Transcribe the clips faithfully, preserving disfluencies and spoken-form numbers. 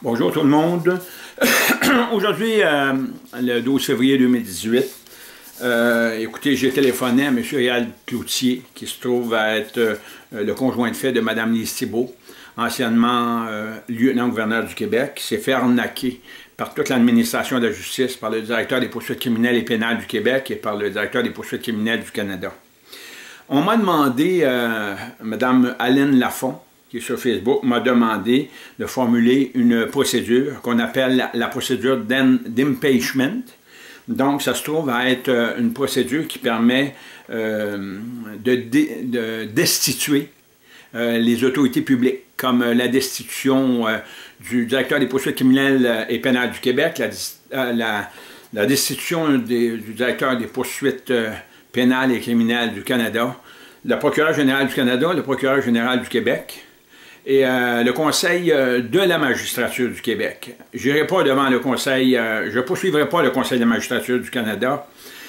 Bonjour tout le monde. Aujourd'hui, euh, le douze février deux mille dix-huit, euh, écoutez, j'ai téléphoné à M. Réal Cloutier, qui se trouve à être euh, le conjoint de fait de Mme Lise Thibault, anciennement euh, lieutenant-gouverneur du Québec, qui s'est fait arnaquer par toute l'administration de la justice, par le directeur des poursuites criminelles et pénales du Québec et par le directeur des poursuites criminelles du Canada. On m'a demandé, euh, Mme Aline Lafont, qui est sur Facebook, m'a demandé de formuler une procédure qu'on appelle la, la procédure d'impeachment. Donc, ça se trouve à être une procédure qui permet euh, de, de destituer euh, les autorités publiques, comme la destitution euh, du directeur des poursuites criminelles et pénales du Québec, la, euh, la, la destitution des, du directeur des poursuites euh, pénales et criminelles du Canada, le procureur général du Canada, le procureur général du Québec, et euh, le Conseil euh, de la magistrature du Québec. Je n'irai pas devant le Conseil, euh, je ne poursuivrai pas le Conseil de la magistrature du Canada,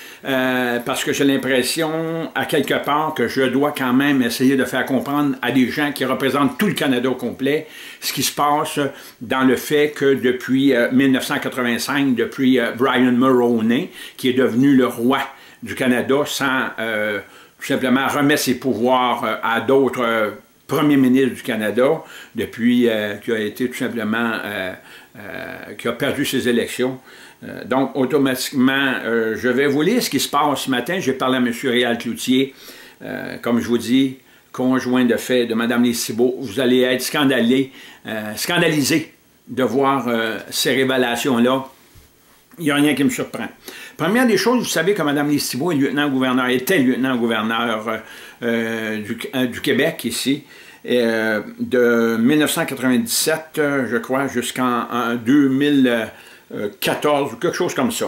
euh, parce que j'ai l'impression, à quelque part, que je dois quand même essayer de faire comprendre à des gens qui représentent tout le Canada au complet ce qui se passe dans le fait que depuis euh, mille neuf cent quatre-vingt-cinq, depuis euh, Brian Mulroney, qui est devenu le roi du Canada sans euh, tout simplement remettre ses pouvoirs euh, à d'autres euh, premier ministre du Canada, depuis euh, qui a été tout simplement, euh, euh, qui a perdu ses élections. Euh, donc, automatiquement, euh, je vais vous lire ce qui se passe ce matin. J'ai parlé à M. Réal Cloutier, euh, comme je vous dis, conjoint de fait de Mme Lise Thibault. Vous allez être scandalé, euh, scandalisé de voir euh, ces révélations-là. Il n'y a rien qui me surprend. Première des choses, vous savez que Mme Lise Thibault est lieutenant-gouverneur, était lieutenant-gouverneur euh, euh, du, euh, du Québec ici, euh, de mille neuf cent quatre-vingt-dix-sept, euh, je crois, jusqu'en deux mille quatorze ou quelque chose comme ça.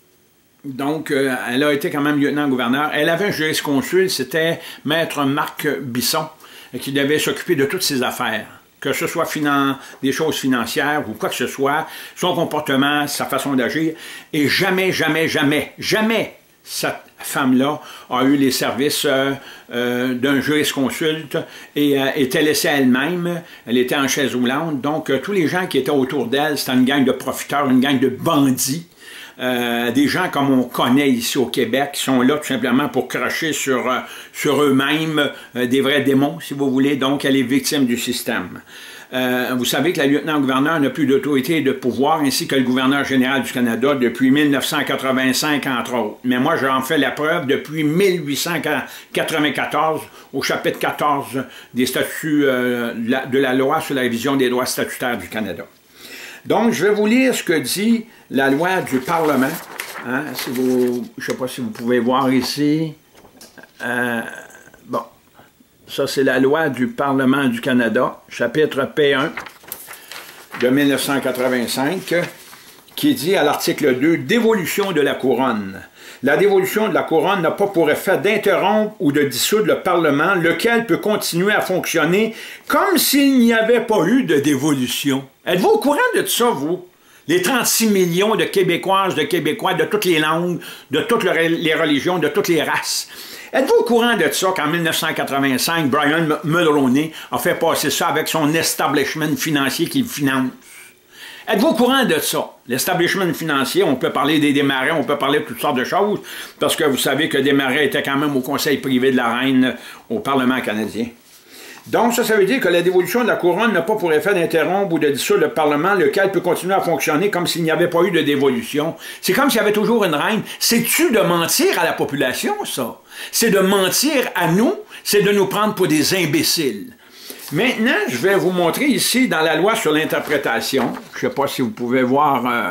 Donc, euh, elle a été quand même lieutenant-gouverneur. Elle avait un jurisconsulte, c'était Maître Marc Bisson, qui devait s'occuper de toutes ses affaires. Que ce soit des choses financières ou quoi que ce soit, son comportement, sa façon d'agir, et jamais, jamais, jamais, jamais cette femme-là a eu les services euh, euh, d'un jurisconsulte et euh, était laissée elle-même. Elle était en chaise roulante, donc euh, tous les gens qui étaient autour d'elle, c'était une gang de profiteurs, une gang de bandits. Euh, des gens comme on connaît ici au Québec, qui sont là tout simplement pour cracher sur, euh, sur eux-mêmes, euh, des vrais démons, si vous voulez. Donc, elle est victime du système. Euh, vous savez que la lieutenant-gouverneur n'a plus d'autorité et de pouvoir, ainsi que le gouverneur général du Canada depuis mille neuf cent quatre-vingt-cinq, entre autres. Mais moi, j'en fais la preuve depuis mille huit cent quatre-vingt-quatorze, au chapitre quatorze des statuts euh, de, la, de la loi sur la révision des droits statutaires du Canada. Donc, je vais vous lire ce que dit la loi du Parlement. Hein, si vous, je ne sais pas si vous pouvez voir ici. Euh, bon, ça c'est la loi du Parlement du Canada, chapitre P un de mille neuf cent quatre-vingt-cinq, qui dit à l'article deux, « Dévolution de la couronne. La dévolution de la couronne n'a pas pour effet d'interrompre ou de dissoudre le Parlement, lequel peut continuer à fonctionner comme s'il n'y avait pas eu de dévolution. » Êtes-vous au courant de ça, vous? Les trente-six millions de Québécoises, de Québécois, de toutes les langues, de toutes les religions, de toutes les races. Êtes-vous au courant de ça qu'en mille neuf cent quatre-vingt-cinq, Brian Mulroney a fait passer ça avec son establishment financier qu'il finance? Êtes-vous au courant de ça? L'establishment financier, on peut parler des Desmarais, on peut parler de toutes sortes de choses, parce que vous savez que Desmarais était quand même au conseil privé de la reine au Parlement canadien. Donc, ça, ça veut dire que la dévolution de la couronne n'a pas pour effet d'interrompre ou de dissoudre le Parlement, lequel peut continuer à fonctionner comme s'il n'y avait pas eu de dévolution. C'est comme s'il y avait toujours une reine. C'est-tu de mentir à la population, ça? C'est de mentir à nous, c'est de nous prendre pour des imbéciles. Maintenant, je vais vous montrer ici, dans la loi sur l'interprétation, je ne sais pas si vous pouvez voir euh,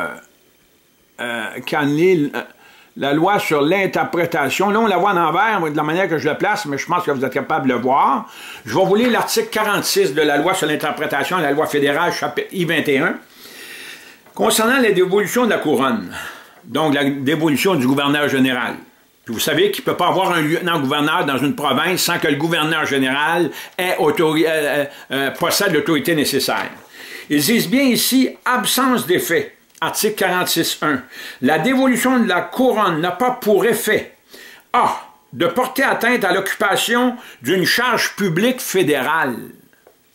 euh, Canley, euh, la loi sur l'interprétation. Là, on la voit en envers, de la manière que je la place, mais je pense que vous êtes capable de le voir. Je vais vous lire l'article quarante-six de la loi sur l'interprétation, la loi fédérale, chapitre I vingt et un, concernant la dévolution de la couronne, donc la dévolution du gouverneur général. Puis vous savez qu'il ne peut pas avoir un lieutenant-gouverneur dans une province sans que le gouverneur général ait autori- euh, euh, possède l'autorité nécessaire. Ils disent bien ici « absence d'effet ». Article quarante-six point un. La dévolution de la couronne n'a pas pour effet A. De porter atteinte à l'occupation d'une charge publique fédérale.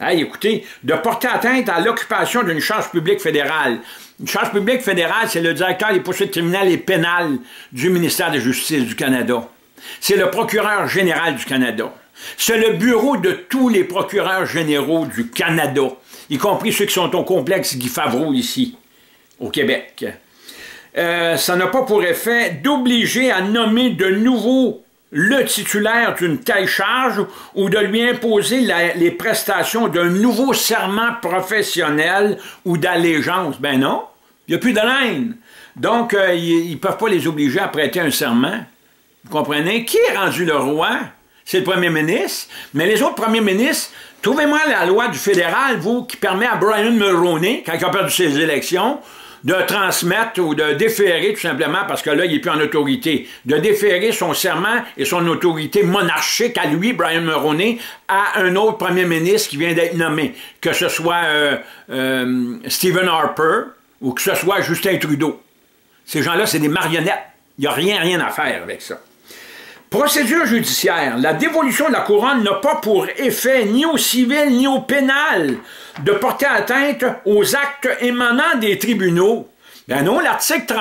Hey, écoutez, de porter atteinte à l'occupation d'une charge publique fédérale. Une charge publique fédérale, c'est le directeur des poursuites criminelles et pénales du ministère de la Justice du Canada. C'est le procureur général du Canada. C'est le bureau de tous les procureurs généraux du Canada, y compris ceux qui sont au complexe Guy Favreau ici, au Québec. Euh, ça n'a pas pour effet d'obliger à nommer de nouveau le titulaire d'une telle charge ou de lui imposer la, les prestations d'un nouveau serment professionnel ou d'allégeance. Ben non, il n'y a plus de reine. Donc, euh, ils ne peuvent pas les obliger à prêter un serment. Vous comprenez? Qui est rendu le roi? C'est le premier ministre. Mais les autres premiers ministres, trouvez-moi la loi du fédéral, vous, qui permet à Brian Mulroney, quand il a perdu ses élections, de transmettre ou de déférer, tout simplement, parce que là, il n'est plus en autorité, de déférer son serment et son autorité monarchique à lui, Brian Mulroney, à un autre premier ministre qui vient d'être nommé, que ce soit euh, euh, Stephen Harper ou que ce soit Justin Trudeau. Ces gens-là, c'est des marionnettes. Il n'y a rien, rien à faire avec ça. Procédure judiciaire. La dévolution de la couronne n'a pas pour effet, ni au civil ni au pénal, de porter atteinte aux actes émanant des tribunaux. Ben non, l'article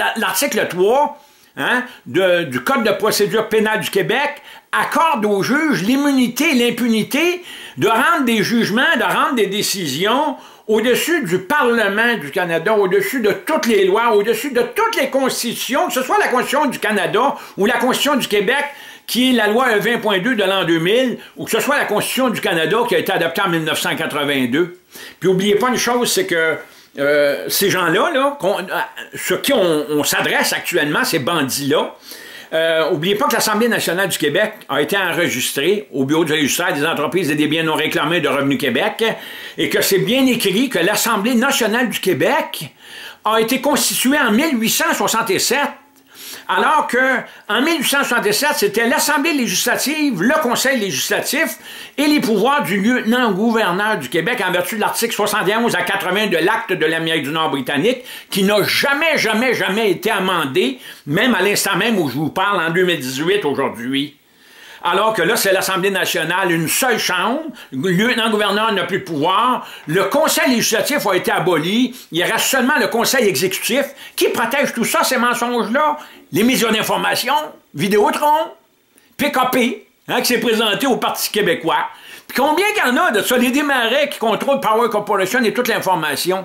trois hein, de, du Code de procédure pénale du Québec accorde aux juges l'immunité et l'impunité de rendre des jugements, de rendre des décisions au-dessus du Parlement du Canada, au-dessus de toutes les lois, au-dessus de toutes les constitutions, que ce soit la Constitution du Canada ou la Constitution du Québec, qui est la loi vingt point deux de l'an deux mille, ou que ce soit la Constitution du Canada qui a été adoptée en mille neuf cent quatre-vingt-deux. Puis n'oubliez pas une chose, c'est que euh, ces gens-là, là, sur qui on, on s'adresse actuellement, ces bandits-là, Euh, oubliez pas que l'Assemblée nationale du Québec a été enregistrée au bureau du registraire des entreprises et des biens non réclamés de Revenu Québec et que c'est bien écrit que l'Assemblée nationale du Québec a été constituée en mille huit cent soixante-sept, alors que en mille huit cent soixante-sept, c'était l'Assemblée législative, le Conseil législatif et les pouvoirs du lieutenant-gouverneur du Québec en vertu de l'article soixante et onze à quatre-vingts de l'Acte de l'Amérique du Nord britannique, qui n'a jamais, jamais, jamais été amendé, même à l'instant même où je vous parle en deux mille dix-huit aujourd'hui. Alors que là, c'est l'Assemblée nationale, une seule chambre, le lieutenant-gouverneur n'a plus de pouvoir, le Conseil législatif a été aboli, il reste seulement le Conseil exécutif qui protège tout ça, ces mensonges-là, les médias d'information, Vidéotron, P K P, hein, qui s'est présenté au Parti québécois. Puis combien qu'il y en a de ça, les Desmarais qui contrôlent Power Corporation et toute l'information?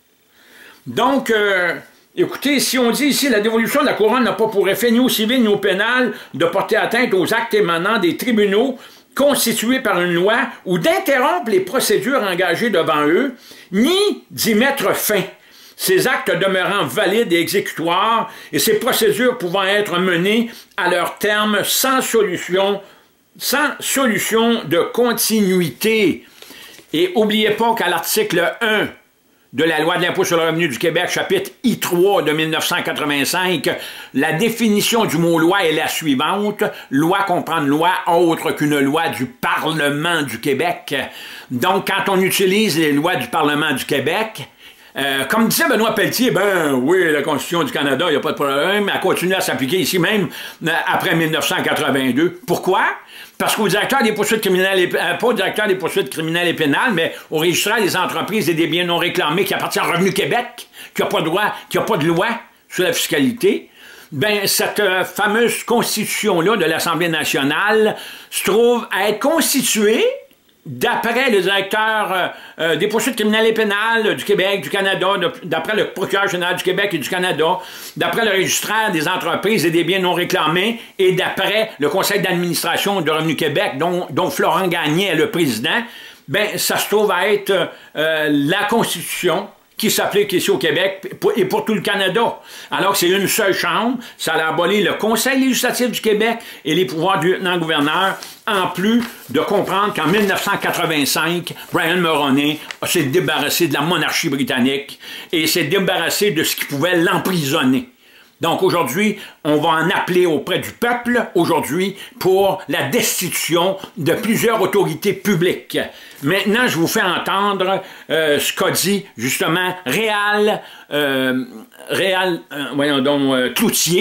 Donc, euh, écoutez, si on dit ici la dévolution de la couronne n'a pas pour effet ni au civil ni au pénal de porter atteinte aux actes émanant des tribunaux constitués par une loi ou d'interrompre les procédures engagées devant eux, ni d'y mettre fin, ces actes demeurant valides et exécutoires et ces procédures pouvant être menées à leur terme sans solution, sans solution de continuité. Et n'oubliez pas qu'à l'article un de la loi de l'impôt sur le revenu du Québec, chapitre I trois de mille neuf cent quatre-vingt-cinq, la définition du mot « loi » est la suivante. Loi comprend une loi autre qu'une loi du Parlement du Québec. Donc, quand on utilise les lois du Parlement du Québec, euh, comme disait Benoît Pelletier, ben oui, la Constitution du Canada, il n'y a pas de problème, elle continue à s'appliquer ici même euh, après mille neuf cent quatre-vingt-deux. Pourquoi? Parce qu'au directeur des poursuites criminelles, et, euh, pas au directeur des poursuites criminelles et pénales, mais au registraire des entreprises et des biens non réclamés qui appartient à Revenu Québec, qui n'a pas de droit, qui n'a pas de loi sur la fiscalité, ben cette euh, fameuse constitution-là de l'Assemblée nationale se trouve à être constituée d'après le directeur euh, euh, des poursuites criminelles et pénales du Québec, du Canada, d'après le procureur général du Québec et du Canada, d'après le registraire des entreprises et des biens non réclamés, et d'après le conseil d'administration de Revenu Québec, dont, dont Florent Gagné est le président, ben ça se trouve à être euh, la Constitution qui s'applique ici au Québec et pour tout le Canada. Alors que c'est une seule chambre, ça a aboli le Conseil législatif du Québec et les pouvoirs du lieutenant-gouverneur, en plus de comprendre qu'en mille neuf cent quatre-vingt-cinq, Brian Mulroney s'est débarrassé de la monarchie britannique et s'est débarrassé de ce qui pouvait l'emprisonner. Donc aujourd'hui, on va en appeler auprès du peuple, aujourd'hui, pour la destitution de plusieurs autorités publiques. Maintenant, je vous fais entendre euh, ce qu'a dit, justement, Réal, euh, Réal euh, voyons donc, euh, Cloutier,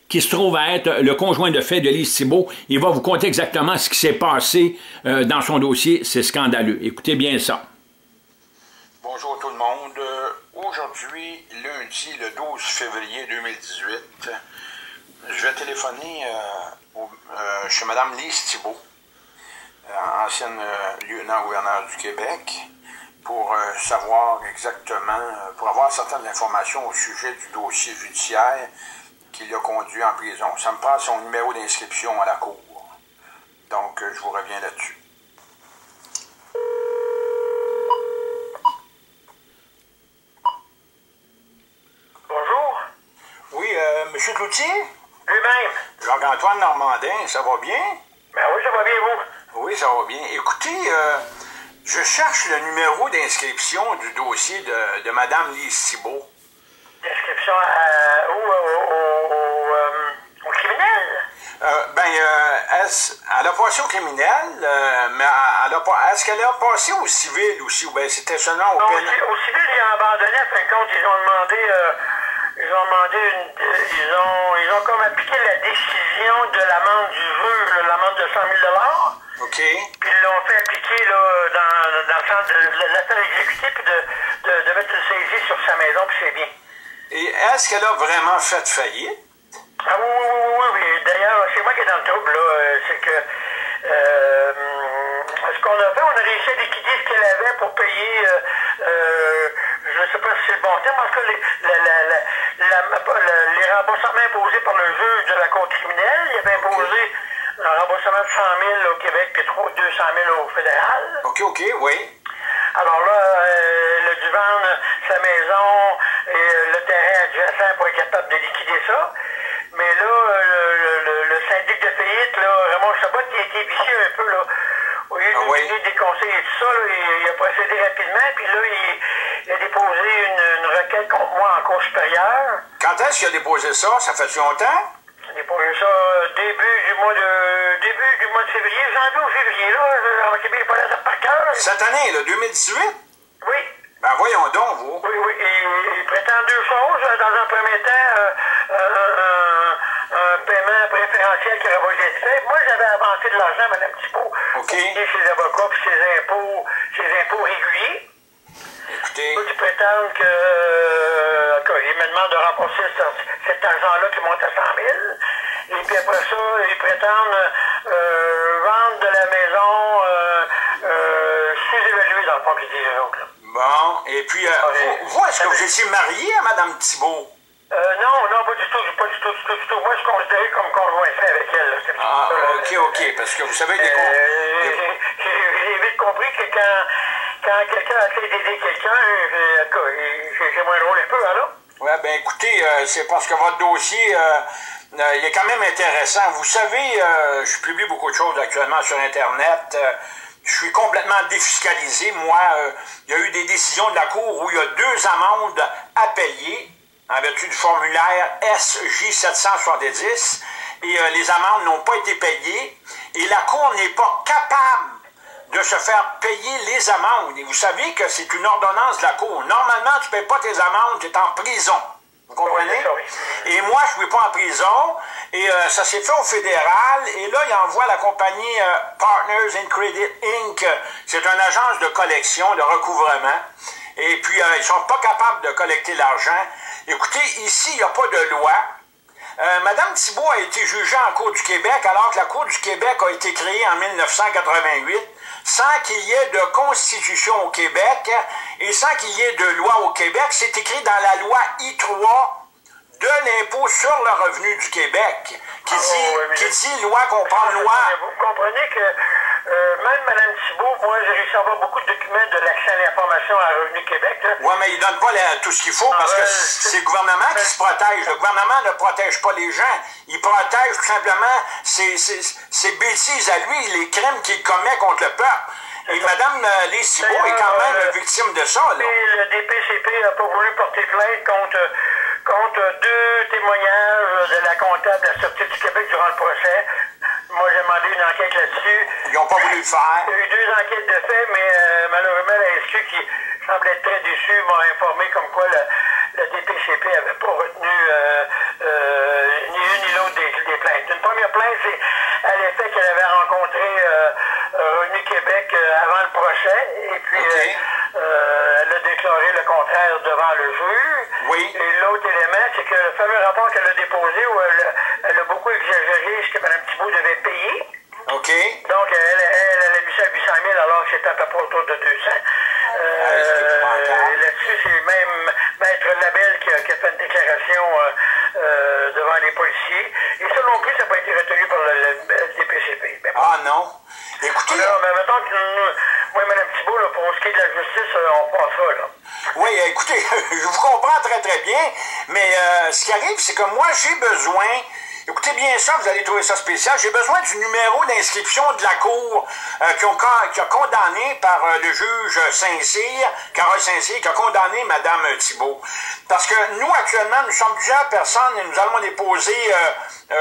qui se trouve à être le conjoint de fait de Lise Thibault. Il va vous conter exactement ce qui s'est passé euh, dans son dossier. C'est scandaleux. Écoutez bien ça. Bonjour tout le monde. Euh, Aujourd'hui, lundi, le douze février deux mille dix-huit, je vais téléphoner euh, au, euh, chez Mme Lise Thibault, euh, ancienne euh, lieutenant-gouverneur du Québec, pour euh, savoir exactement, euh, pour avoir certaines informations au sujet du dossier judiciaire qui l'a conduit en prison. Ça me passe son numéro d'inscription à la cour. Donc, euh, je vous reviens là-dessus. Bonjour. Oui, euh, M. Cloutier? Lui-même. Jacques-Antoine Normandin, ça va bien? Ben oui, ça va bien, vous? Oui, ça va bien. Écoutez, euh, je cherche le numéro d'inscription du dossier de, de Mme Lise Thibault. Description à, où? Au, au, au, euh, au criminel? Euh, ben, euh, est-ce, elle a passé au criminel, euh, mais elle a pas, est-ce qu'elle a passé au civil aussi, ou bien c'était seulement au Non, pénal? Au, au civil, ils ont abandonné, à fin de compte, ils ont demandé, euh, ils ont demandé une, euh, ils ont, ils ont comme appliqué la décision de l'amende du juge, l'amende de cent mille dollars. OK. Puis ils l'ont fait appliquer, là, dans, dans le sens de, de l'appel exécuté, puis de, de, de mettre une saisie sur sa maison, puis c'est bien. Et est-ce qu'elle a vraiment fait faillite? Ah oui, oui, oui, oui, oui. D'ailleurs, c'est moi qui est dans le trouble, là. C'est que euh, ce qu'on a fait, on a réussi à liquider ce qu'elle avait pour payer, euh, euh, je ne sais pas si c'est le bon terme, en tout cas, les, la, la, la, la, la, les remboursements imposés par le juge de la cour criminelle. Il avait imposé un remboursement de cent mille au Québec puis deux cent mille au fédéral. OK, OK, oui. Alors là, euh, elle a dû vendre sa maison et le terrain adjacent pour être capable de liquider ça. Mais là, le, le, le syndic de faillite, là, Raymond Chabot, qui a été vicieux un peu, là. Au lieu de Ah nous oui. donner des conseils et tout ça, là, il, il a procédé rapidement, puis là, il, il a déposé une, une requête contre moi en cour supérieure. Quand est-ce qu'il a déposé ça? Ça fait longtemps? Il a déposé ça début du mois de début du mois de février, janvier ou février, là. En Québec, il pas la par cœur. Cette année, là, deux mille dix-huit? Oui. Ben voyons donc, vous. Oui, oui. Il, il prétend deux choses. Dans un premier temps, euh, euh, un, un paiement préférentiel qui aurait pas été fait. Moi, j'avais avancé de l'argent à Mme Thibault OK. pour payer ses avocats et ses impôts, ses impôts réguliers. Écoutez. Là, ils prétendent que, euh, qu'il me demande de rembourser cet argent-là qui monte à cent mille. Et puis après ça, ils prétendent euh, vendre de la maison euh, euh, sous-évaluée dans le fond qu'ils disent eux autres, là. Bon, et puis, euh, Ouais. vous, vous, est-ce que vous étiez marié à Mme Thibault? Euh, non, non, pas du tout, pas du tout, du tout, du tout. Moi, je suis considéré comme conjoint fait avec elle, là. C'est Ah, euh, OK, OK, parce que vous savez, des euh, con- j'ai- j'ai j'ai vite compris que quand, quand quelqu'un essaie d'aider quelqu'un, euh, en tout cas, c'est c'est moins drôle un peu, alors? Oui, bien écoutez, euh, c'est parce que votre dossier, euh, euh, il est quand même intéressant. Vous savez, euh, je publie beaucoup de choses actuellement sur Internet. Euh, je suis complètement défiscalisé. Moi, euh, il y a eu des décisions de la Cour où il y a deux amendes à payer en vertu du formulaire S J sept cent soixante-dix et euh, les amendes n'ont pas été payées et la Cour n'est pas capable de se faire payer les amendes. Et vous savez que c'est une ordonnance de la Cour. Normalement, tu ne payes pas tes amendes, tu es en prison. Vous comprenez? Oui, oui. Et moi, je ne suis pas en prison. Et euh, ça s'est fait au fédéral. Et là, il envoie la compagnie euh, Partners in Credit Incorporated. C'est une agence de collection, de recouvrement. Et puis, euh, ils ne sont pas capables de collecter l'argent. Écoutez, ici, il n'y a pas de loi. Euh, Mme Thibault a été jugée en Cour du Québec, alors que la Cour du Québec a été créée en mille neuf cent quatre-vingt-huit, sans qu'il y ait de constitution au Québec et sans qu'il y ait de loi au Québec. C'est écrit dans la loi I trois de l'impôt sur le revenu du Québec, qui, Ah, dit, oui, mais qui je- dit loi comprend loi. Vous comprenez que euh, même Mme Thibault, moi, j'ai réussi à avoir beaucoup de documents de l'accès à l'information à Revenu Québec, là. Oui, mais il ne donne pas la- tout ce qu'il faut parce que Ah, ouais, c'est le gouvernement qui se protège. Le gouvernement ne protège pas les gens. Il protège tout simplement ses, ses, ses bêtises à lui, les crimes qu'il commet contre le peuple. Et Mme Lise Thibault est quand même Euh, victime de ça, là. Et le D P C P n'a pas voulu porter plainte contre, contre deux témoignages de la comptable de la Sûreté du Québec durant le procès. Moi, j'ai demandé une enquête là-dessus. Ils n'ont pas voulu le faire. Il y a eu deux enquêtes de fait, mais euh, malheureusement, la S Q, qui semble être très déçue, m'a informé comme quoi le, le D P C P n'avait pas retenu euh, euh, ni une ni l'autre plaintes. Une première plainte, c'est à l'effet qu'elle avait rencontré euh, euh, Revenu Québec euh, avant le procès, et puis okay. euh, euh, elle a déclaré le contraire devant le juge. Oui. Et l'autre élément, c'est que le fameux rapport qu'elle a déposé, où elle, elle a beaucoup exagéré ce que Mme Thibault devait payer. OK. Donc, elle, elle, elle a mis ça à huit cent mille alors que c'était à peu près autour de deux cents. Euh, euh, Là-dessus, c'est même Maître Labelle qui a, qui a fait une déclaration euh, euh, devant les policiers. Et ça non plus, ça n'a pas été retenu par le, le, le D P C P. Mais bon. Ah non. Écoutez... Alors, mais mettons que nous, moi et Mme Thibault, là, pour ce qui est de la justice, on passera, là. Oui, écoutez, je vous comprends très très bien, mais euh, ce qui arrive, c'est que moi, j'ai besoin... Écoutez bien ça, vous allez trouver ça spécial. J'ai besoin du numéro d'inscription de la Cour euh, qui, ont, qui a condamné par euh, le juge Saint-Cyr, Carole Saint-Cyr, qui a condamné Mme Thibault. Parce que nous, actuellement, nous sommes plusieurs personnes et nous allons déposer euh,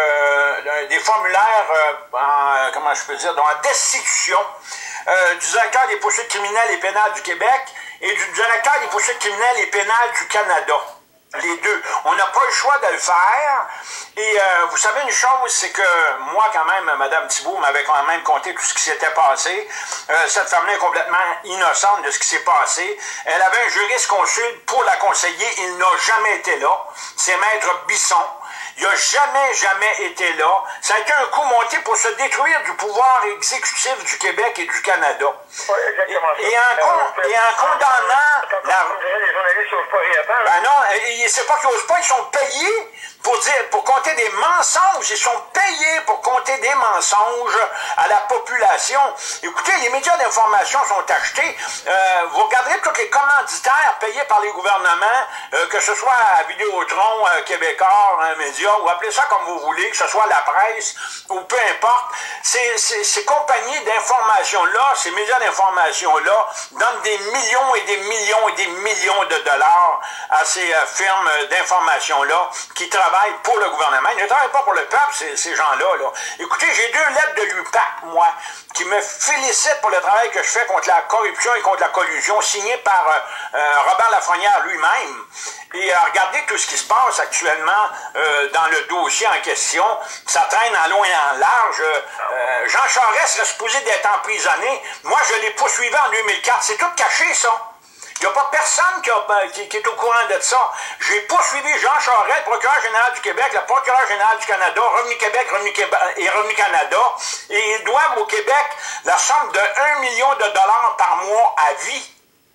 euh, des formulaires, euh, en, comment je peux dire, dans la destitution euh, du directeur des poursuites criminelles et pénales du Québec et du directeur des poursuites criminelles et pénales du Canada. Les deux. On n'a pas le choix de le faire. Et euh, vous savez une chose, c'est que moi, quand même, Mme Thibault m'avait quand même conté tout ce qui s'était passé. Euh, cette femme-là est complètement innocente de ce qui s'est passé. Elle avait un juriste consulte pour la conseiller. Il n'a jamais été là. C'est Maître Bisson. Il n'a jamais, jamais été là. Ça a été un coup monté pour se détruire du pouvoir exécutif du Québec et du Canada. Oui, exactement. Et, et, en, con, et en condamnant... La... Les journalistes n'osent pas répondre. Ben non, c'est pas qu'ils n'osent pas, ils sont payés pour dire, pour compter des mensonges. Ils sont payés pour compter des mensonges à la population. Écoutez, les médias d'information sont achetés. Euh, vous regarderez tous les commanditaires payés par les gouvernements, euh, que ce soit à Vidéotron, euh, Québécois, un média, ou appelez ça comme vous voulez, que ce soit la presse, ou peu importe. Ces, ces, ces compagnies d'information-là, ces médias d'information-là, donnent des millions et des millions et des millions de dollars à ces euh, firmes d'information-là qui travaillent pour le gouvernement. Ils ne travaillent pas pour le peuple, ces, ces gens-là. Là. Écoutez, j'ai deux lettres de l'U P A C, moi, qui me félicitent pour le travail que je fais contre la corruption et contre la collusion, signé par euh, euh, Robert Lafrenière lui-même. Et euh, regardez tout ce qui se passe actuellement euh, dans le dossier en question. Ça traîne en long et en large. Euh, Jean Charest serait supposé d'être emprisonné. Moi, je l'ai poursuivi en deux mille quatre. C'est tout caché, ça. Il n'y a pas personne qui, a, qui, qui est au courant de ça. J'ai poursuivi Jean Charest, procureur général du Québec, le procureur général du Canada, Revenu Québec, Revenu Québec et Revenu Canada, et ils doivent au Québec la somme de un million de dollars par mois à vie.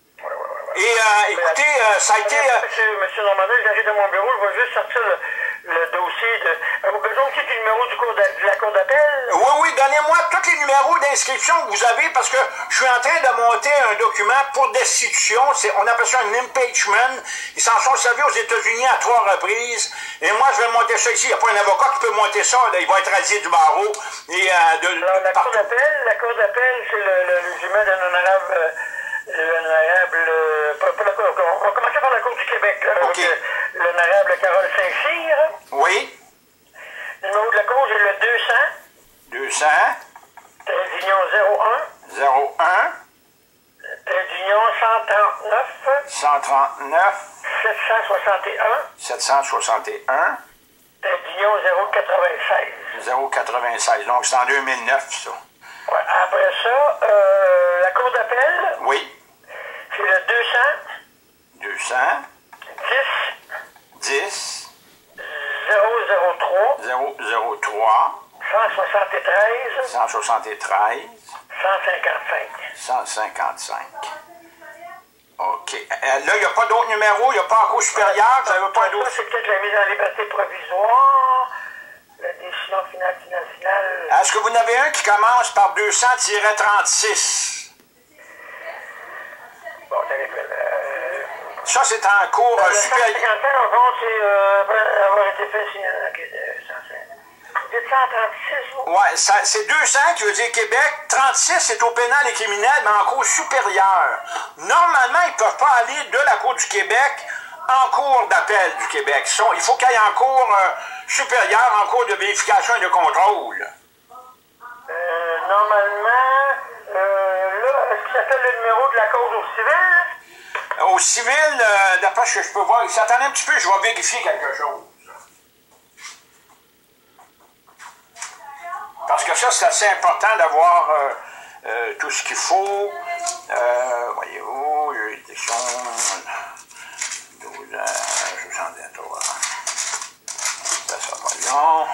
Et euh, écoutez, euh, ça a été... Euh... Monsieur, monsieur Normandin, j'arrive de mon bureau, je vais juste sortir le, le dossier de... Avez-vous besoin aussi du numéro du cours de, de la Cour d'appel? Oui, oui, donnez-moi tous les numéros d'inscription que vous avez, parce que je suis en train de monter un document pour destitution. On appelle ça un impeachment. Ils s'en sont servis aux États-Unis à trois reprises. Et moi, je vais monter ça ici. Il n'y a pas un avocat qui peut monter ça. Là. Il va être radié du barreau. Et, euh, de, Alors, la partout. Cour d'appel, la Cour d'appel, c'est le, le résumé d'un honorable... Euh, L'honorable, euh, on va commencer par la Cour du Québec, okay. L'honorable Carole Saint-Cyr. Oui. Le numéro de la Cour, c'est le deux cents. deux cents. Trait d'union zéro un. zéro un. Trait d'union cent trente-neuf. cent trente-neuf. sept cent soixante et un. sept cent soixante et un. Trait d'union zéro quatre-vingt-seize. zéro quatre-vingt-seize. Donc, c'est en deux mille neuf, ça. Ouais, après ça, euh, la Cour d'appel. Oui. C'est le deux cents. deux cents. dix. dix. zéro zéro trois. zéro zéro trois. cent soixante-treize. cent soixante-treize. cent cinquante-cinq. cent cinquante-cinq. OK. Euh, là, il n'y a pas d'autres numéros? Il n'y a pas en cours supérieure? Vous n'avez pas d'autres? C'est peut-être la mise en liberté provisoire. La décision finale finale. Est-ce que vous en avez un qui commence par deux cents trente-six? Bon, euh... Ça, c'est en cours euh, supérieur. cent cinquante-cinq, en compte, c'est euh, avoir été fait signer. Vous êtes cent trente-six, vous? Oui, c'est deux cents qui veut dire Québec. trente-six, c'est au pénal et criminel, mais en cours supérieure. Normalement, ils ne peuvent pas aller de la Cour du Québec en cours d'appel du Québec. Il faut qu'il y ait en cours euh, supérieur, en cours de vérification et de contrôle. Euh, normalement, euh, là, est-ce que ça fait le numéro de la cause au civil? Au civil, euh, d'après ce que je peux voir, attendez un petit peu, je vais vérifier quelque chose. que ça, c'est assez important d'avoir euh, euh, tout ce qu'il faut. Euh, voyez-vous, juridiction, douze ans, soixante-trois. Ça sera pas long.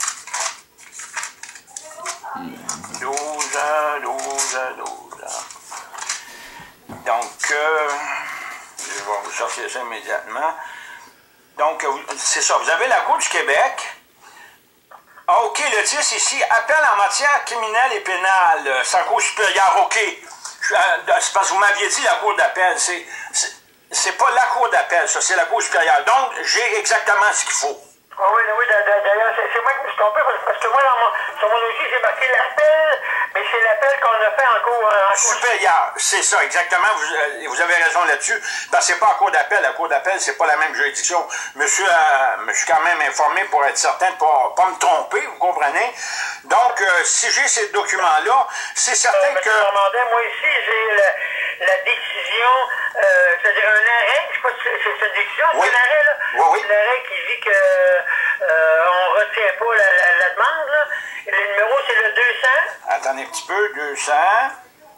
douze ans, douze ans, douze ans. Donc, euh, je vais vous sortir ça immédiatement. Donc, c'est ça. Vous avez la Cour du Québec. Ah, OK, le dix ici, appel en matière criminelle et pénale. C'est la Cour supérieure, OK. C'est parce que vous m'aviez dit la Cour d'appel. C'est, c'est, c'est pas la Cour d'appel, ça, c'est la Cour supérieure. Donc, j'ai exactement ce qu'il faut. Ah oui, oui, d'ailleurs, c'est moi qui me suis trompé, parce que moi, dans mon, sur mon dossier, j'ai marqué l'appel, mais c'est l'appel qu'on a fait en cours... En cours supérieur, c'est ça, exactement, vous, euh, vous avez raison là-dessus, parce que c'est pas en cour d'appel, la cour d'appel, c'est pas la même juridiction. Monsieur, euh, je suis quand même informé pour être certain de ne pas, pas me tromper, vous comprenez? Donc, euh, si j'ai ces documents-là, c'est certain euh, que... Normandin, moi ici, j'ai la, la décision, euh, c'est-à-dire un arrêt, je sais pas si c'est une décision, oui. c'est un arrêt, là? Oui, oui. C'est l'arrêt qui dit que... Euh, on ne retient pas la, la, la demande, là. Et le numéro, c'est le deux cents. Attendez un petit peu, deux cents.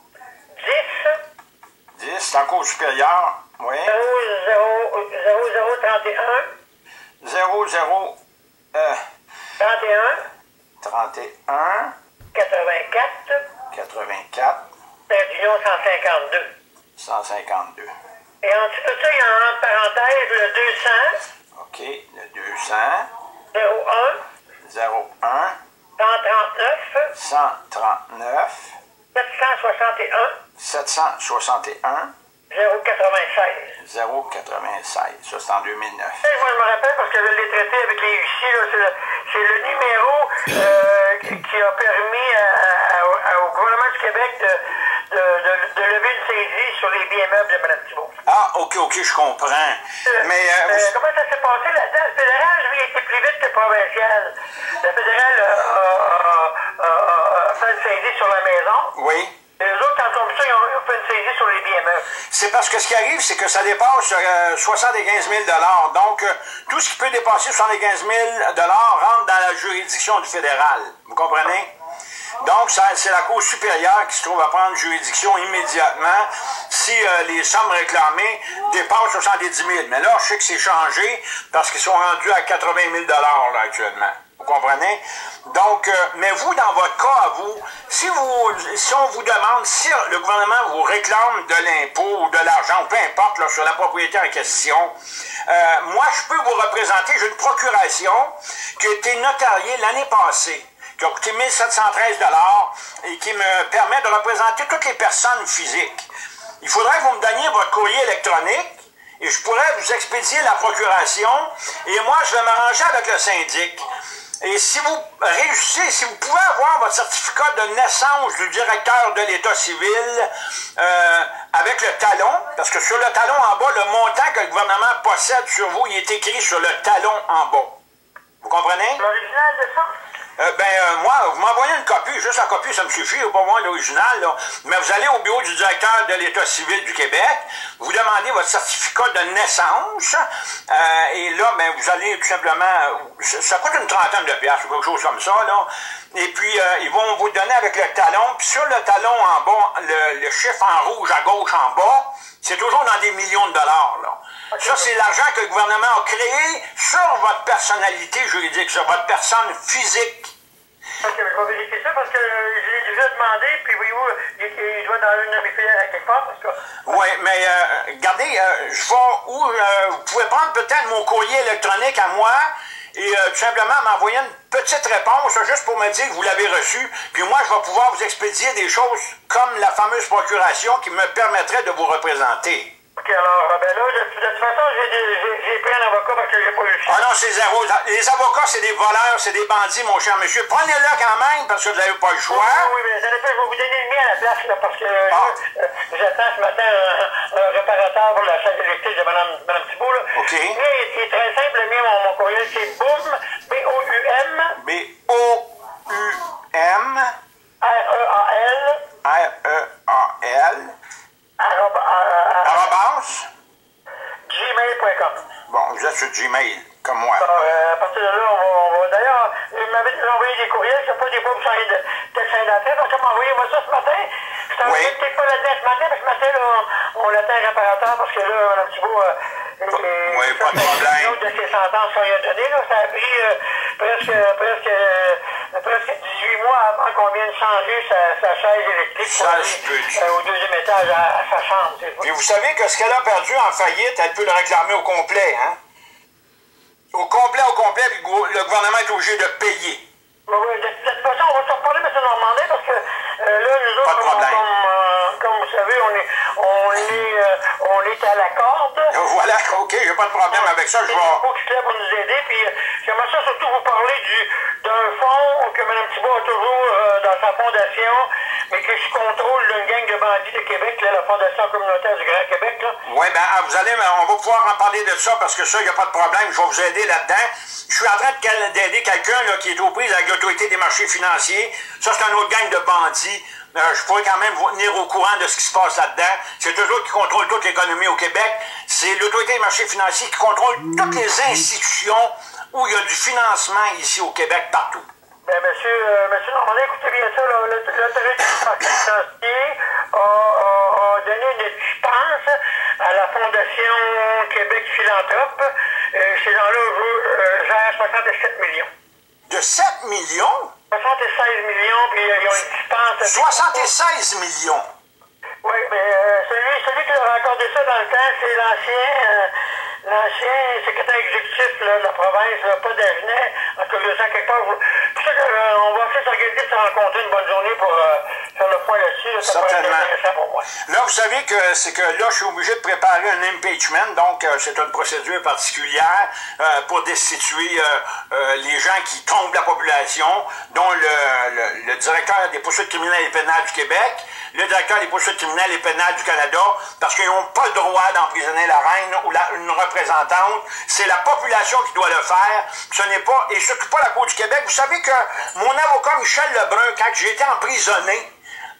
dix. dix, c'est en cour supérieure. Oui. zéro zéro trente et un. zéro zéro euh, trente et un. trente et un. quatre-vingt-quatre. quatre-vingt-quatre. D'union cent cinquante-deux. cent cinquante-deux. Et en dessous de ça, il y a entre parenthèses le deux cents. OK, le deux cents. zéro un. zéro un. cent trente-neuf. cent trente-neuf. sept cent soixante et un. sept cent soixante et un. zéro quatre-vingt-seize. zéro quatre-vingt-seize. Ça, c'est en deux mille neuf. Et moi, je me rappelle parce que je l'ai traité avec les huissiers. là, C'est le, c'est le numéro euh, qui, qui a permis à, à, à, au gouvernement du Québec de, de, de, de lever une saisie sur les biens meubles de Mme Thibault. Ah, OK, OK, je comprends. Euh, Mais... Euh, euh, vous... Comment ça s'est passé là-dedans? Le fédéral, lui, a été plus vite que le provincial. Le fédéral a, a, a, a fait une saisie sur la maison. Oui. Et les autres, quand comme ça, ils ont, ils ont fait une saisie sur les biens meubles. C'est parce que ce qui arrive, c'est que ça dépasse euh, soixante-quinze mille dollars. Donc, euh, tout ce qui peut dépasser soixante-quinze mille dollars rentre dans la juridiction du fédéral. Vous comprenez? Donc, ça, c'est la Cour supérieure qui se trouve à prendre juridiction immédiatement si euh, les sommes réclamées dépassent soixante-dix mille. Mais là, je sais que c'est changé parce qu'ils sont rendus à quatre-vingt mille dollars là, actuellement. Vous comprenez? Donc, euh, mais vous, dans votre cas à vous, si, vous, si on vous demande, si le gouvernement vous réclame de l'impôt ou de l'argent, ou peu importe, là, sur la propriété en question, euh, moi, je peux vous représenter, j'ai une procuration qui a été notariée l'année passée, qui a coûté mille sept cent treize dollars et qui me permet de représenter toutes les personnes physiques. Il faudrait que vous me donniez votre courrier électronique et je pourrais vous expédier la procuration et moi, je vais m'arranger avec le syndic. Et si vous réussissez, si vous pouvez avoir votre certificat de naissance du directeur de l'État civil euh, avec le talon, parce que sur le talon en bas, le montant que le gouvernement possède sur vous, il est écrit sur le talon en bas. Vous comprenez? L'original de ça? Euh, ben, euh, moi, vous m'envoyez une copie, juste la copie, ça me suffit, pas moi l'original, là. Mais vous allez au bureau du directeur de l'État civil du Québec, vous demandez votre certificat de naissance, euh, et là, ben, vous allez tout simplement, ça, ça coûte une trentaine de piastres, ou quelque chose comme ça, là. Et puis, euh, ils vont vous donner avec le talon, puis sur le talon en bas, le, le chiffre en rouge à gauche en bas, c'est toujours dans des millions de dollars, là. Ça, c'est l'argent que le gouvernement a créé sur votre personnalité juridique, sur votre personne physique. Ok, mais je vais vérifier ça parce que je l'ai déjà demandé, puis voyez-vous, il, il doit dans une de mes filières à quelque part. Parce que... Oui, mais euh, regardez, euh, je vais où, euh, vous pouvez prendre peut-être mon courrier électronique à moi et euh, tout simplement m'envoyer une petite réponse, juste pour me dire que vous l'avez reçu, puis moi, je vais pouvoir vous expédier des choses comme la fameuse procuration qui me permettrait de vous représenter. Ok, alors, ben là, de, de toute façon, j'ai pris un avocat parce que j'ai pas eu le choix. Ah non, c'est zéro. Les avocats, c'est des voleurs, c'est des bandits, mon cher monsieur. Prenez-le quand même, parce que vous n'avez pas le choix. Oui, oui, mais ça dépend, je vais vous donner le mien à la place, là, parce que ah. euh, j'attends ce matin un, un réparateur pour la chaise électrique de Mme, Mme Thibault, là. OK. Mais c'est très simple, le mien, mon, mon courriel, c'est boum, B O U M. B O U M. R E A L. R E A L. Arrobas. Arrobas. gmail point com. Bon, vous êtes sur Gmail. comme moi. Euh, à partir de là, on va... On va d'ailleurs, il m'avait déjà envoyé des courriels, je ne sais pas des fois vous changer de dessin d'affaires, parce que m'a envoyé moi ça ce matin. Je t'en Oui. peut-être pas là-dedans ce matin, mais ce matin, là, on, on l'attend réparateur, parce que là, Mme Thibault, euh, Oui, pas de problème. Une autre de ses sentences qu'on lui a données, là, ça a pris euh, presque, presque, euh, presque dix-huit mois avant qu'on vienne changer sa, sa chaise électrique Ça, pour je peux aller, euh, au deuxième étage à, à sa chambre. Et vous savez que ce qu'elle a perdu en faillite, elle peut le réclamer au complet, hein? Au complet, au complet, puis le gouvernement est obligé de payer. Oui, oui, de, de toute façon, on va se reparler, M. Normandin, parce que euh, là, nous autres, Pas de problème. comme, euh, comme vous savez, on est, on est, euh, on est à la corde. Voilà, OK, j'ai pas de problème avec ça. Je Il vais... faut qu'il soit pour nous aider. Puis euh, j'aimerais ça surtout vous parler du d'un fonds que Mme Thibault a toujours euh, dans sa fondation, mais qui sous contrôle d'une gang de bandits de Québec, là, la Fondation communautaire du Grand Québec. Là. Oui, bien, vous allez, on va pouvoir en parler de ça parce que ça, il n'y a pas de problème. Je vais vous aider là-dedans. Je suis en train d'aider quelqu'un là, qui est aux prises avec l'autorité des marchés financiers. Ça, c'est un autre gang de bandits. Euh, je pourrais quand même vous tenir au courant de ce qui se passe là-dedans. C'est eux autres qui contrôlent toute l'économie au Québec. C'est l'autorité des marchés financiers qui contrôle toutes les institutions où il y a du financement ici au Québec, partout. Ben, monsieur, euh, monsieur Normandin, écoutez bien ça, là, l'autorité des marchés financiers a, a, a donné une dispense à la Fondation Québec Philanthrope. Euh, ces gens-là euh, gèrent soixante-sept millions. De sept millions? soixante-seize millions, puis euh, ils ont une dispense... soixante-seize millions? Oui, mais euh, celui, celui qui leur a accordé ça dans le temps, c'est l'ancien euh, l'ancien secrétaire exécutif là, de la province, là, pas d'Agenais, en tout cas, le sang quelque part. Pour ça qu'on va essayer de s'organiser de se rencontrer une bonne journée pour euh, faire le point là-dessus. Là, ça Certainement. peut être intéressant pour moi. Là, vous savez que c'est que là, je suis obligé de préparer un impeachment, donc euh, c'est une procédure particulière euh, pour destituer euh, euh, les gens qui trompent la population, dont le, le, le directeur des poursuites criminelles et pénales du Québec, le directeur des poursuites criminelles et pénales du Canada, parce qu'ils n'ont pas le droit d'emprisonner la reine ou la, une représentante. C'est la population qui doit le faire. Ce n'est pas, et surtout pas la Cour du Québec. Vous savez que mon avocat Michel Lebrun, quand j'ai été emprisonné,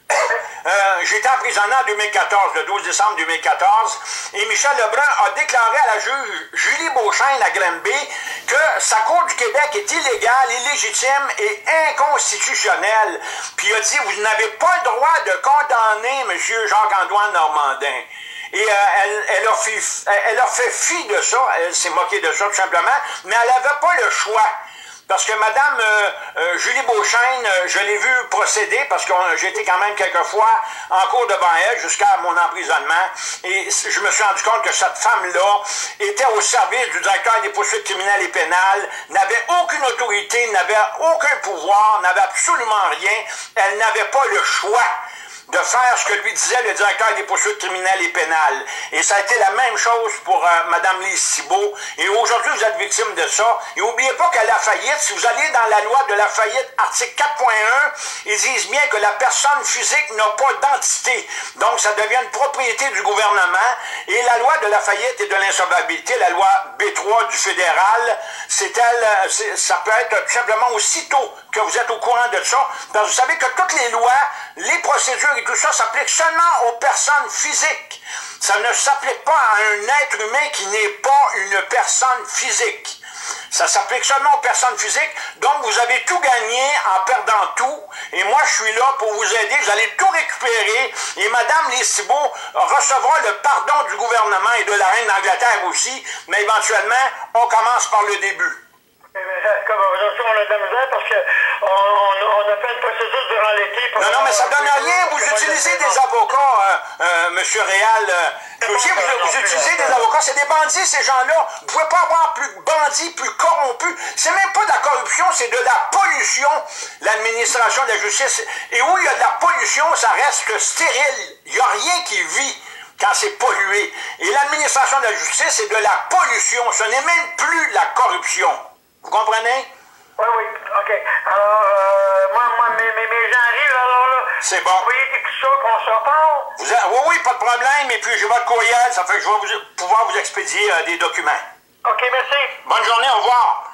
Euh, j'ai été emprisonné en deux mille quatorze, le douze décembre deux mille quatorze, et Michel Lebrun a déclaré à la juge Julie Beauchesne à Granby que sa Cour du Québec est illégale, illégitime et inconstitutionnelle. Puis il a dit, vous n'avez pas le droit de condamner M. Jacques-Antoine Normandin. Et euh, elle, elle, a fait, elle a fait fi de ça, elle s'est moquée de ça tout simplement, mais elle n'avait pas le choix. Parce que Mme euh, euh, Julie Beauchesne, euh, je l'ai vue procéder, parce que j'ai été quand même quelquefois en cours devant elle jusqu'à mon emprisonnement, et je me suis rendu compte que cette femme-là était au service du directeur des poursuites criminelles et pénales, n'avait aucune autorité, n'avait aucun pouvoir, n'avait absolument rien, elle n'avait pas le choix de faire ce que lui disait le directeur des poursuites criminelles et pénales. Et ça a été la même chose pour euh, Mme Lise Thibault. Et aujourd'hui, vous êtes victime de ça. Et n'oubliez pas qu'à la faillite, si vous allez dans la loi de la faillite, article quatre point un, ils disent bien que la personne physique n'a pas d'entité. Donc, ça devient une propriété du gouvernement. Et la loi de la faillite et de l'insolvabilité, la loi B trois du fédéral, c'est elle, c'est, ça peut être tout simplement aussitôt que vous êtes au courant de ça. Parce que vous savez que toutes les lois, les procédures et tout ça s'applique seulement aux personnes physiques. Ça ne s'applique pas à un être humain qui n'est pas une personne physique. Ça s'applique seulement aux personnes physiques. Donc, vous avez tout gagné en perdant tout. Et moi, je suis là pour vous aider. Vous allez tout récupérer. Et Mme Lise Thibault recevra le pardon du gouvernement et de la reine d'Angleterre aussi. Mais éventuellement, on commence par le début. Comme on a de la misère parce qu'on on a fait une procédure durant l'été. Non, non, mais ça ne donne rien. Vous utilisez des avocats, euh, euh, M. Réal. Euh, Cloutier, vous, vous utilisez des avocats. C'est des bandits, ces gens-là. Vous ne pouvez pas avoir plus bandits, plus corrompus. C'est même pas de la corruption, c'est de la pollution, l'administration de la justice. Et où il y a de la pollution, ça reste stérile. Il n'y a rien qui vit quand c'est pollué. Et l'administration de la justice, c'est de la pollution. Ce n'est même plus de la corruption. Vous comprenez? Oui, oui, OK. Alors, euh, moi, moi mes, mes, mes gens arrivent, alors là... C'est bon. Vous voyez tout ça, qu'on se reparle? Vous a... Oui, oui, pas de problème. Et puis, j'ai votre courriel. Ça fait que je vais vous... pouvoir vous expédier euh, des documents. OK, merci. Bonne journée, au revoir.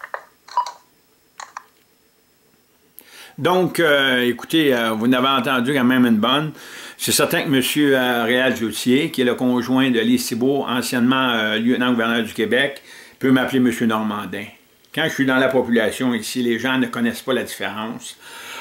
Donc, euh, écoutez, euh, vous n'avez entendu quand même une bonne. C'est certain que M. Euh, Réal Cloutier, qui est le conjoint de Lise Thibault, anciennement euh, lieutenant-gouverneur du Québec, peut m'appeler M. Normandin. Quand je suis dans la population ici, les gens ne connaissent pas la différence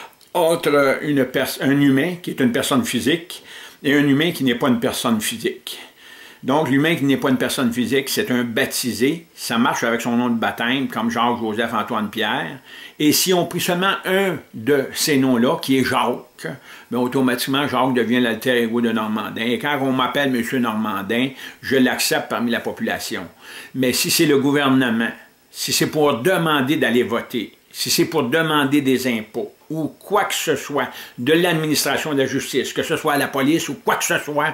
entre une un humain qui est une personne physique et un humain qui n'est pas une personne physique. Donc, l'humain qui n'est pas une personne physique, c'est un baptisé. Ça marche avec son nom de baptême, comme Jacques, Joseph, Antoine, Pierre. Et si on prit seulement un de ces noms-là, qui est Jacques, bien, automatiquement, Jacques devient l'alter ego de Normandin. Et quand on m'appelle M. Normandin, je l'accepte parmi la population. Mais si c'est le gouvernement, si c'est pour demander d'aller voter, si c'est pour demander des impôts, ou quoi que ce soit, de l'administration de la justice, que ce soit la police ou quoi que ce soit,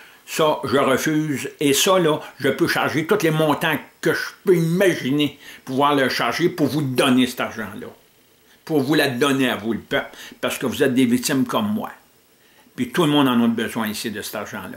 ça, je refuse. Et ça, là, je peux charger tous les montants que je peux imaginer pouvoir le charger pour vous donner cet argent-là. Pour vous la donner à vous, le peuple, parce que vous êtes des victimes comme moi. Puis tout le monde en a besoin ici de cet argent-là.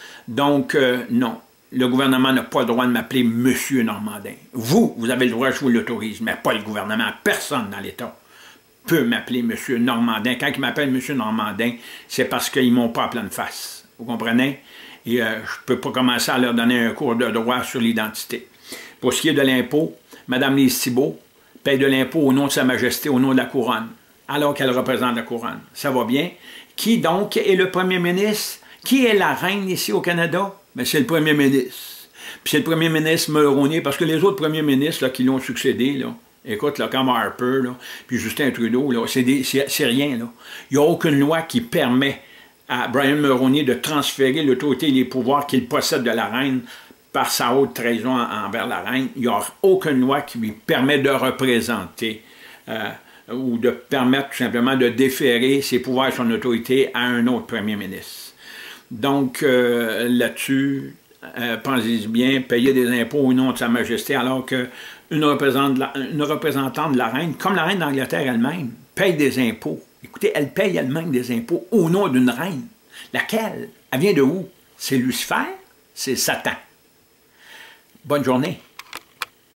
Donc, euh, non. Le gouvernement n'a pas le droit de m'appeler Monsieur Normandin. Vous, vous avez le droit, je vous l'autorise, mais pas le gouvernement. Personne dans l'État peut m'appeler Monsieur Normandin. Quand ils m'appellent Monsieur Normandin, c'est parce qu'ils ne m'ont pas à pleine face. Vous comprenez? Et euh, je ne peux pas commencer à leur donner un cours de droit sur l'identité. Pour ce qui est de l'impôt, Mme Lise Thibault paye de l'impôt au nom de Sa Majesté, au nom de la Couronne, alors qu'elle représente la Couronne. Ça va bien. Qui donc est le premier ministre? Qui est la reine ici au Canada? Bien, c'est le premier ministre. Puis c'est le premier ministre Mulroney, parce que les autres premiers ministres là, qui l'ont succédé, là, écoute, là, comme Harper, là, puis Justin Trudeau, c'est rien. Là. Il n'y a aucune loi qui permet à Brian Mulroney de transférer l'autorité et les pouvoirs qu'il possède de la reine par sa haute trahison envers la reine. Il n'y a aucune loi qui lui permet de représenter euh, ou de permettre tout simplement de déférer ses pouvoirs et son autorité à un autre premier ministre. Donc, euh, là-dessus, euh, pensez-y bien, payer des impôts au nom de Sa Majesté, alors qu'une représentante, une représentante de la reine, comme la reine d'Angleterre elle-même, paye des impôts. Écoutez, elle paye elle-même des impôts au nom d'une reine. Laquelle? Elle vient de où? C'est Lucifer? C'est Satan. Bonne journée.